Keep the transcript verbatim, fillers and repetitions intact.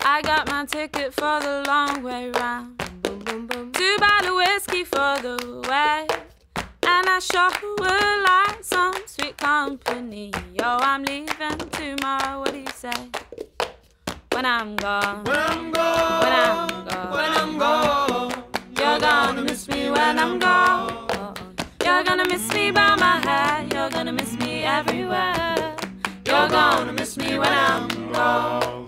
I got my ticket for the long way round. Two bottle of whiskey for the way. And I sure would like some sweet company. Yo, I'm leaving tomorrow, what do you say? When I'm gone, When I'm gone, when I'm gone, when I'm gone, you're gonna miss me when I'm gone. You're gonna miss me by my hair, you're gonna miss me everywhere. You're gonna miss me when I'm gone.